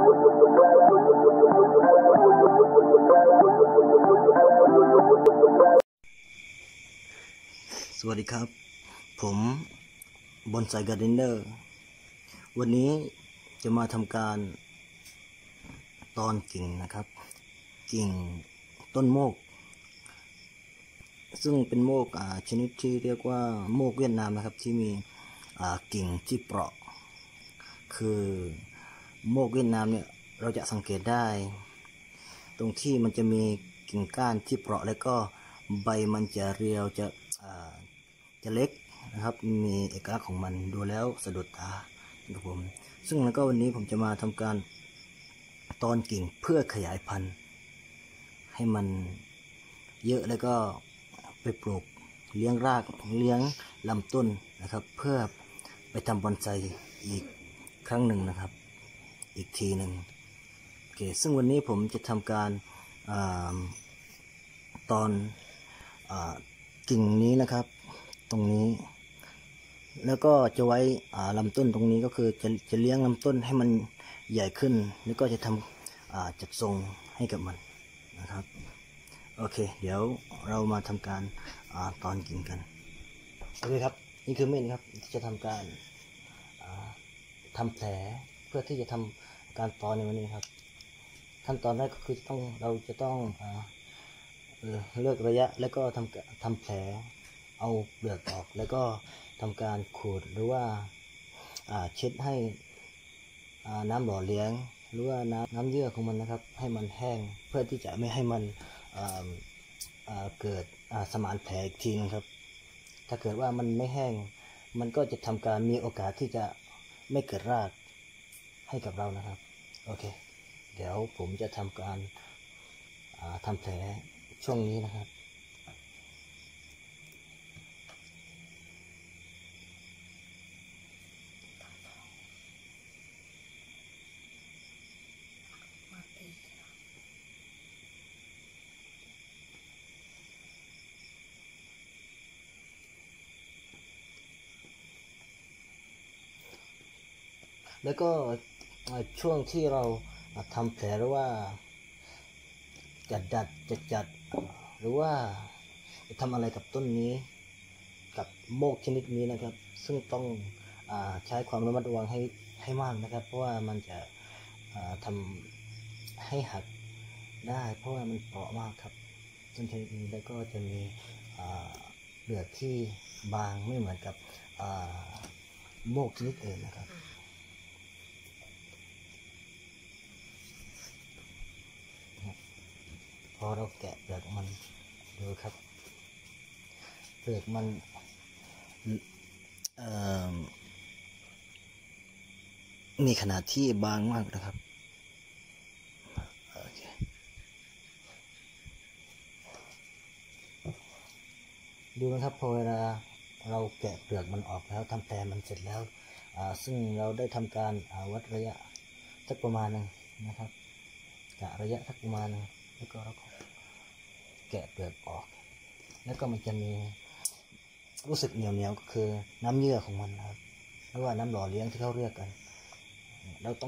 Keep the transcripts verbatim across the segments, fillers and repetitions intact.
สวัสดีครับผมบอนไซการ์เดนเนอร์วันนี้จะมาทำการตอนกิ่งนะครับกิ่งต้นโมกซึ่งเป็นโมกชนิดที่เรียกว่าโมกเวียดนามนะครับที่มีกิ่งที่เปราะคือโมกเวียดนามเนี่ยเราจะสังเกตได้ตรงที่มันจะมีกิ่งก้านที่เปราะแล้วก็ใบมันจะเรียวจะจะเล็กนะครับมีเอกลักษณ์ของมันดูแล้วสะดุดตาครับผมซึ่งแล้วก็วันนี้ผมจะมาทำการตอนกิ่งเพื่อขยายพันธุ์ให้มันเยอะแล้วก็ไปปลูกเลี้ยงรากเลี้ยงลำต้นนะครับเพื่อไปทำบอนไซอีกครั้งหนึ่งนะครับอีกทีหนึ่งโอเคซึ่งวันนี้ผมจะทำการตอนกิ่งนี้นะครับตรงนี้แล้วก็จะไว้ลำต้นตรงนี้ก็คือจะจะเลี้ยงลำต้นให้มันใหญ่ขึ้นแล้วก็จะทำจัดทรงให้กับมันนะครับโอเคเดี๋ยวเรามาทำการตอนกิ่งกันโอเคครับนี่คือมีดครับที่จะทำการทำแผลเพื่อที่จะทำการตอนในวันนี้ครับขั้นตอนแรกก็คือต้องเราจะต้องเลือกระยะแล้วก็ทำทำแผลเอาเปลือกออกแล้วก็ทำการขูดหรือว่าเช็ดให้น้ำหล่อเลี้ยงหรือว่าน้ำน้ำเยื่อของมันนะครับให้มันแห้งเพื่อที่จะไม่ให้มันเกิดสมานแผลอีกทีนึงครับถ้าเกิดว่ามันไม่แห้งมันก็จะทำการมีโอกาสที่จะไม่เกิดรากให้กับเรานะครับโอเคเดี๋ยวผมจะทำการทำแผลช่วงนี้นะครับแล้วก็ช่วงที่เราทำแผลหรือว่าจัดดัดจัดจัดหรือว่าทำอะไรกับต้นนี้กับโมกชนิดนี้นะครับซึ่งต้องใช้ความระมัดระวังให้ให้มากนะครับเพราะว่ามันจะทำให้หักได้เพราะว่ามันเปราะมากครับต้นชนิดนี้แล้วก็จะมีเปลือกที่บางไม่เหมือนกับโมกชนิดอื่นนะครับพอเราแกะเปลือกมันดูครับเปลือกมันมีขนาดที่บางมากนะครับโอเคดูนะครับพอเวลาเราแกะเปลือกมันออกแล้วทำแผลมันเสร็จแล้วซึ่งเราได้ทำการวัดระยะสักประมาณนึงนะครับกะระยะสักประมาณนึงแล้วก็เราแกะเปลือกออกแล้วก็มันจะมีรู้สึกเหนียวเหนียวก็คือน้ำเยื่อของมันนะครับหรือว่าน้ำหล่อเลี้ยงที่เขาเรียกกันเราต้อง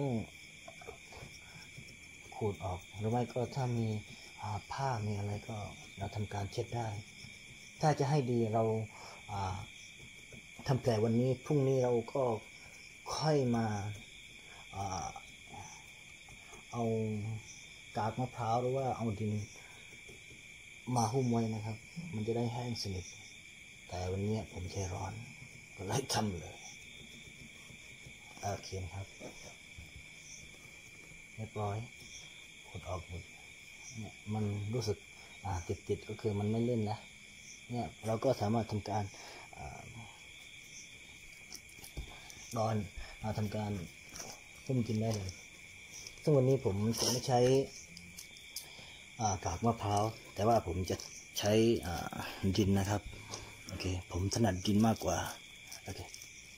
ขูดออกหรือไม่ก็ถ้ามีผ้ามีอะไรก็เราทำการเช็ดได้ถ้าจะให้ดีเราทำแผลวันนี้พรุ่งนี้เราก็ค่อยมาเอากากมะพร้าวหรือว่าเอาดินมาหุ้มไว้นะครับมันจะได้แห้งสนิทแต่วันนี้ผมใจร้อนก็เลยทำเลยโอเคครับเรียบร้อยขูดออกหมดเนี่ยมันรู้สึกติดติดก็คือมันไม่เล่นนะเนี่ยเราก็สามารถทำการดอนทำการหุ้มกินได้เลยซึ่งวันนี้ผมจะไม่ใช้กากมะพร้าวแต่ว่าผมจะใช้ดินนะครับโอเคผมถนัดดินมากกว่าโอเค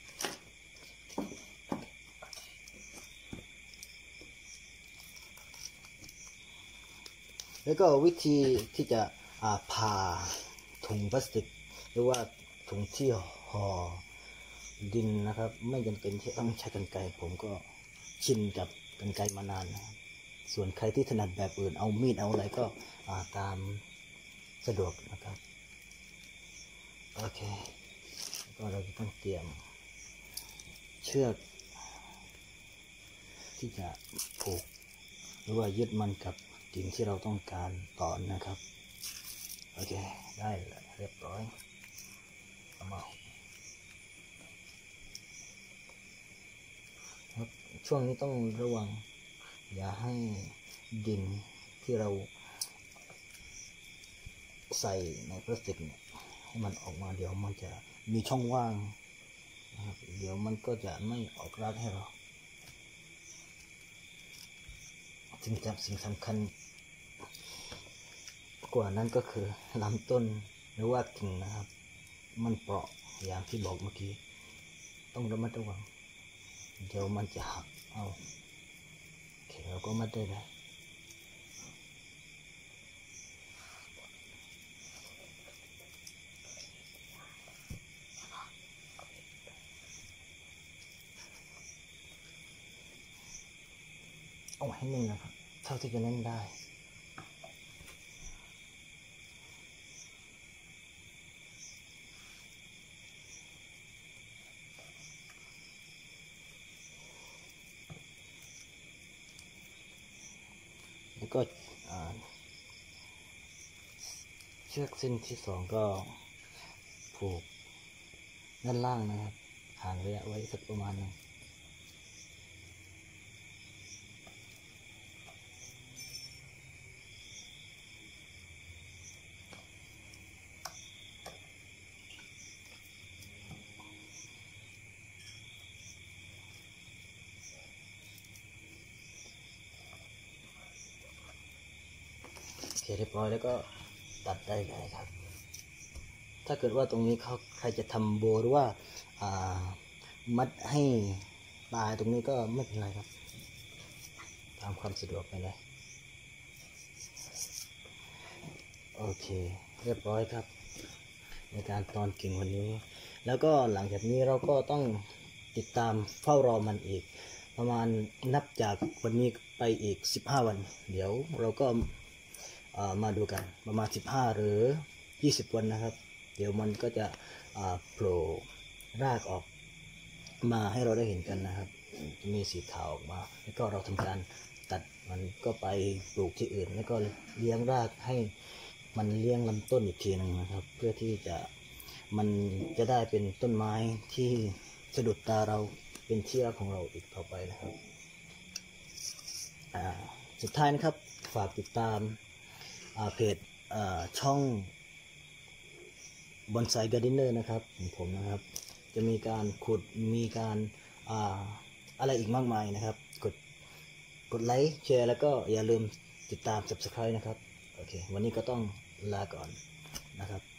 แล้วก็วิธีที่จะผ่าถุงพลาสติกหรือว่าถุงที่ห่อดินนะครับไม่จำเป็นที่ต้องใช้กรรไกรผมก็ชินกับกรรไกรมานานนะครับส่วนใครที่ถนัดแบบอื่นเอามีดเอาอะไรก็ตามสะดวกนะครับโอเคก็เราจะต้องเตรียมเชือกที่จะผูกหรือว่ายึดมันกับกิ่งที่เราต้องการต่อนะครับโอเคได้แล้วเรียบร้อยเอามาช่วงนี้ต้องระวังอย่าให้ดินที่เราใส่ในพลาสติกเนี่ยให้มันออกมาเดี๋ยวมันจะมีช่องว่างนะครับเดี๋ยวมันก็จะไม่ออกรากให้เราสิ่งจำสิ่งสำคัญกว่านั้นก็คือลำต้นหรือว่ากิ่งนะครับมันเปราะอย่างที่บอกเมื่อกี้ต้องระมัดระวังเดี๋ยวมันจะหักเอาโอเคเราก็มัดได้เลยเอาให้นิ่งนะครับเท่าที่จะเล่นได้แล้วก็เชือกเส้นที่สองก็ผูกด้านล่างนะครับห่างระยะไว้สักประมาณนึงเรียบร้อยแล้วก็ตัดได้เลยครับถ้าเกิดว่าตรงนี้เขาใครจะทำโบหรือว่ามัดให้ตายตรงนี้ก็ไม่เป็นไรครับตามความสะดวกไปเลยโอเคเรียบร้อยครับในการตอนกิ่งวันนี้แล้วก็หลังจากนี้เราก็ต้องติดตามเฝ้ารอมันอีกประมาณนับจากวันนี้ไปอีกสิบห้าวันเดี๋ยวเราก็มาดูกันประมาณสิบห้าหรือยี่สิบวันนะครับเดี๋ยวมันก็จะโผล่รากออกมาให้เราได้เห็นกันนะครับจะมีสีขาวออกมาแล้วก็เราทำการตัดมันก็ไปปลูกที่อื่นแล้วก็เลี้ยงรากให้มันเลี้ยงลำต้นอีกทีนึงนะครับเพื่อที่จะมันจะได้เป็นต้นไม้ที่สะดุดตาเราเป็นที่รักของเราอีกต่อไปนะครับสุดท้ายนะครับฝากติดตามเพจช่องบอนไซการ์เดนเนอร์นะครับของผมนะครับจะมีการขุดมีการอาอะไรอีกมากมายนะครับกดกดไลค์แชร์แล้วก็อย่าลืมติดตาม ซับสไครบ์ นะครับโอเควันนี้ก็ต้องลาก่อนนะครับ